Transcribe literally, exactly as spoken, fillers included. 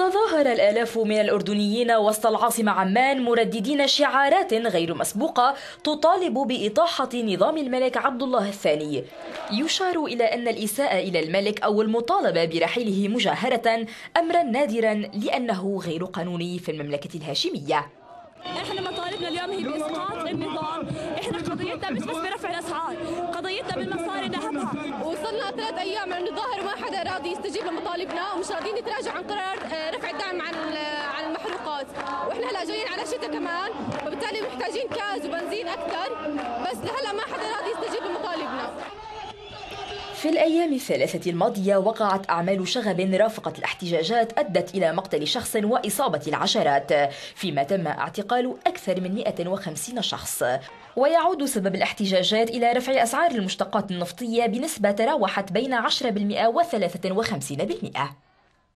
تظاهر الآلاف من الأردنيين وسط العاصمة عمان مرددين شعارات غير مسبوقة تطالب بإطاحة نظام الملك عبد الله الثاني. يشار إلى أن الإساءة إلى الملك أو المطالبة برحيله مجاهرة أمرا نادرا لأنه غير قانوني في المملكة الهاشمية. احنا مطالبنا اليوم هي باسقاط النظام، احنا قضيتنا مش بس برفع الاسعار، قضيتنا بالمصاري نهبها. وصلنا ثلاث ايام عم نظاهر وما حدا راضي يستجيب لمطالبنا ومش راضيين يتراجعوا عن قرار رفع الدعم عن عن المحروقات، واحنا هلا جايين على شتاء كمان، وبالتالي محتاجين كاز وبنزين اكثر، بس لهلا ما حدا راضي يستجيب لمطالبنا. في الأيام الثلاثة الماضية وقعت أعمال شغب رافقت الاحتجاجات أدت إلى مقتل شخص وإصابة العشرات، فيما تم اعتقال أكثر من مئة وخمسين شخص. ويعود سبب الاحتجاجات إلى رفع أسعار المشتقات النفطية بنسبة تراوحت بين عشرة بالمئة وثلاثة وخمسين بالمئة.